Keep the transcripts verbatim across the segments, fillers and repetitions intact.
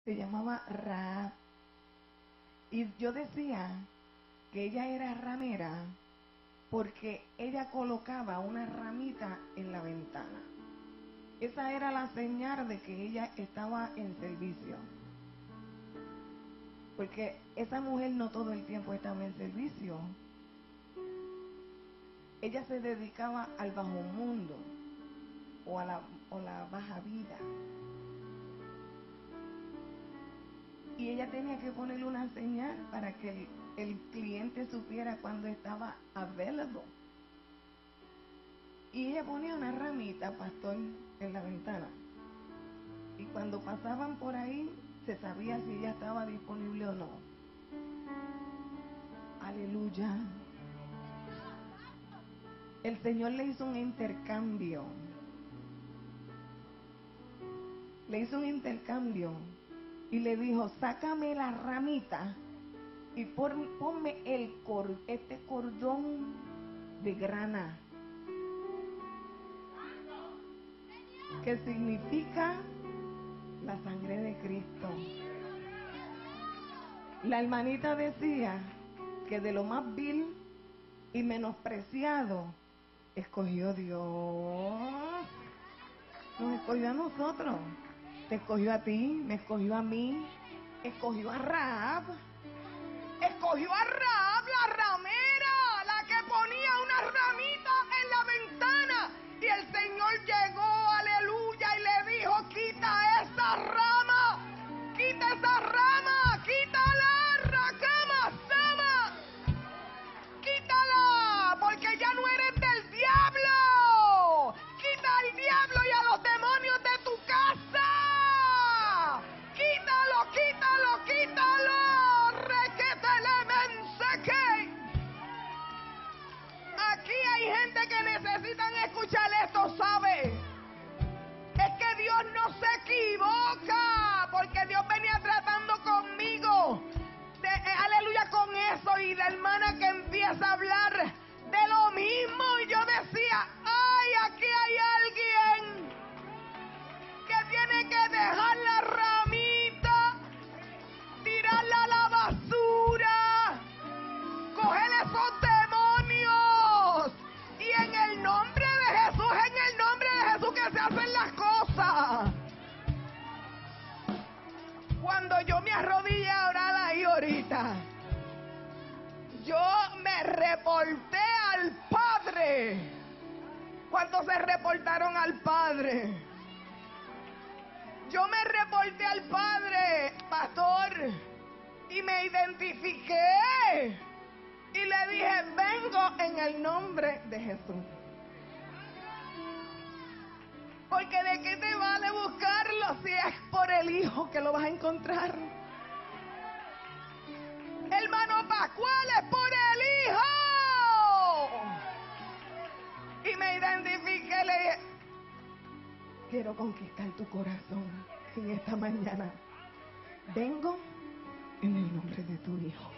se llamaba Rahab. Y yo decía que ella era ramera porque ella colocaba una ramita en la ventana. Esa era la señal de que ella estaba en servicio. Porque esa mujer no todo el tiempo estaba en servicio. Ella se dedicaba al bajo mundo o a la, o la baja vida. Y ella tenía que ponerle una señal para que el, el cliente supiera cuando estaba available. Y ella ponía una ramita, pastor, en la ventana. Y cuando pasaban por ahí, se sabía si ella estaba disponible o no. Aleluya. El Señor le hizo un intercambio. Le hizo un intercambio. Y le dijo, sácame la ramita y pon, ponme el cor, este cordón de grana. Que significa la sangre de Cristo. La hermanita decía que de lo más vil y menospreciado escogió Dios. Nos escogió a nosotros. Te escogió a ti, me escogió a mí, escogió a Rahab. Escogió a Rahab, la ramera, la que ponía una ramita en la ventana. Y el Señor llegó, aleluya, y le dijo, quita esa rama, quita esa rama, quítala, racama, sama, quítala, porque ya no eres del diablo. Quita al diablo y a los demonios de tu casa. Quítalo, quítalo, quítalo, requetelemenseque. Aquí hay gente que necesitan escuchar esto, ¿sabe? Es que Dios no se equivoca, porque Dios venía tratando conmigo, de, eh, aleluya, con eso, y la hermana que empieza a hablar de lo mismo, y yo decía, ay, aquí hay alguien que tiene que dejar la ramita, tirarla a la basura, coger esos demonios, y en el nombre de Jesús, en el nombre de Jesús que se hacen las cosas. Cuando yo me arrodillé a orar ahí ahorita, yo me reporté al Padre. ¿Cuántos se reportaron al Padre? Yo me reporté al Padre, pastor, y me identifiqué. Y le dije, vengo en el nombre de Jesús. Porque de qué te vale buscarlo si es por el Hijo que lo vas a encontrar. Hermano Pascual, es por el Hijo. Y me identifiqué, le dije, quiero conquistar tu corazón en esta mañana. Vengo en el nombre de tu Hijo.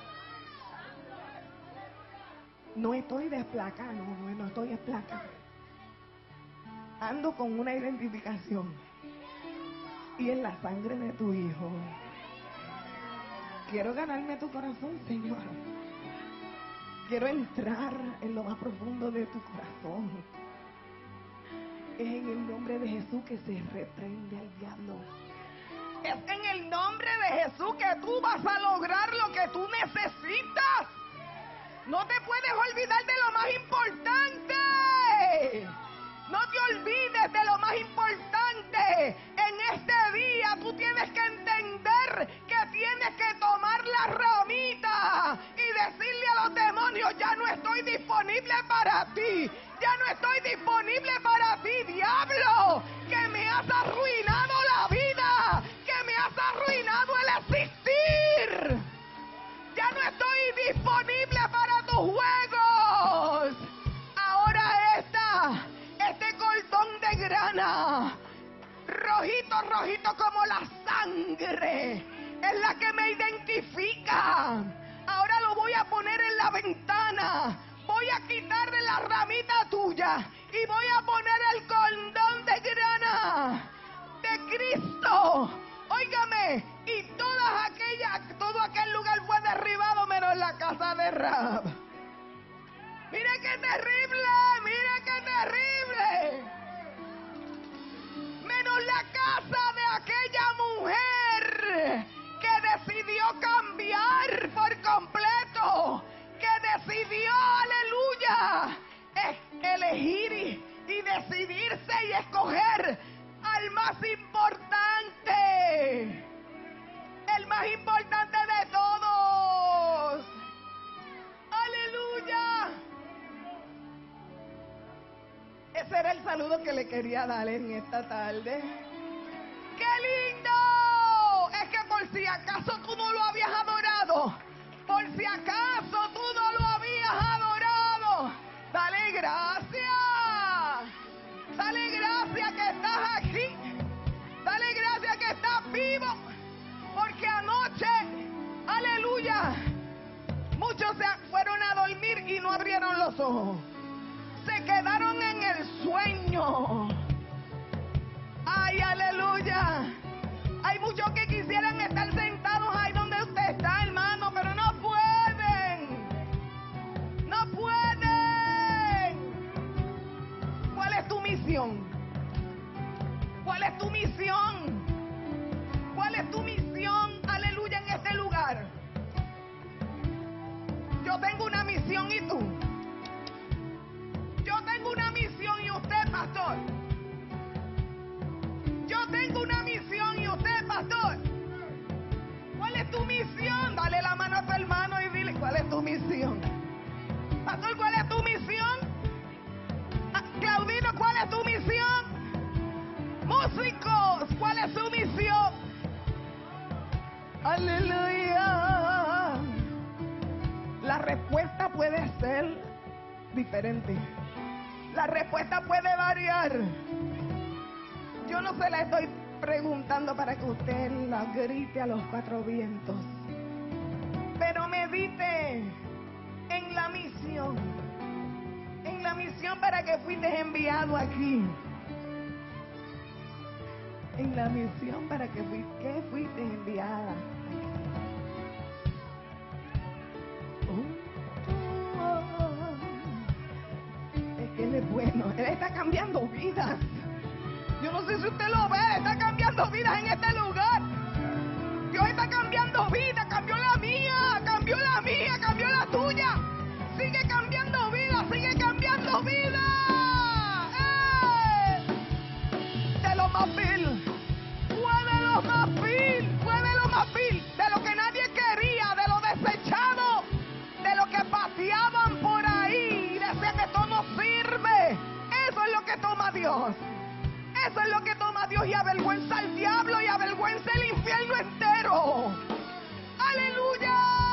No estoy desplacada, no, no, no estoy desplacada. Ando con una identificación. Y en la sangre de tu Hijo. Quiero ganarme tu corazón, Señor. Quiero entrar en lo más profundo de tu corazón. Es en el nombre de Jesús que se reprende al diablo. Es en el nombre de Jesús que tú vas a lograr lo que tú necesitas. No te puedes olvidar de lo más importante. No te olvides de lo más importante. En este día tú tienes que entender que tienes que tomar la ramita y decirle a los demonios, ya no estoy disponible para ti. Ya no estoy disponible para ti, diablo, que me has arruinado la vida, que me has arruinado el existir. Ya no estoy disponible para tus juegos. Ahora esta, este cordón de grana, rojito, rojito como la sangre, es la que me identifica. Ahora lo voy a poner en la ventana. Voy a quitarle la ramita tuya y voy a poner el cordón de grana de Cristo Óigame, y todas aquellas, todo aquel lugar fue derribado menos la casa de Rahab. Mire qué terrible, mire qué terrible. Menos la casa de aquella mujer que decidió cambiar por completo, que decidió, aleluya, elegir y, y decidirse y escoger al más importante, el más importante de todos. Aleluya. Ese era el saludo que le quería dar en esta tarde. ¡Qué lindo! Es que por si acaso tú no lo habías adorado, por si acaso tú no lo habías adorado, dale gracias. Dale gracias que estás aquí. Dale gracias que estás vivo. Porque anoche, aleluya, muchos se fueron a dormir y no abrieron los ojos. Se quedaron en el sueño. Ay, aleluya. Hay muchos que quisieran estar sentados ahí donde usted está, hermano, pero no pueden. No pueden. ¿Cuál es tu misión? ¿Cuál es tu misión? ¿Cuál es tu misión, aleluya, en este lugar? Yo tengo una misión, ¿y tú? Yo tengo una misión, ¿y usted, pastor? Yo tengo una misión, ¿y usted, pastor? ¿Cuál es tu misión? Dale la mano a tu hermano y dile, ¿cuál es tu misión? Pastor, ¿cuál es tu misión? Ah, Claudino, ¿cuál es tu misión? Músicos, ¿cuál es su misión? Aleluya. La respuesta puede ser diferente. La respuesta puede variar. Yo no se la estoy preguntando para que usted la grite a los cuatro vientos, pero medite en la misión, en la misión para que fuiste enviado aquí, en la misión para que fuiste, que fuiste enviada. Oh, oh, oh. Es que Él es bueno, Él está cambiando vidas. Yo no sé si usted lo ve, está cambiando vidas en este lugar. Dios está cambiando vidas, cambió la mía, cambió la mía, cambió la tuya. Sigue cambiando vidas, sigue cambiando vidas. ¡Eh! De lo más vil, fue de lo más vil, fue de lo más vil, de lo que nadie quería, de lo desechado, de lo que paseaban por ahí y decían, esto no sirve. Eso es lo que toma Dios. Eso es lo que toma Dios y avergüenza al diablo y avergüenza el infierno entero. ¡Aleluya!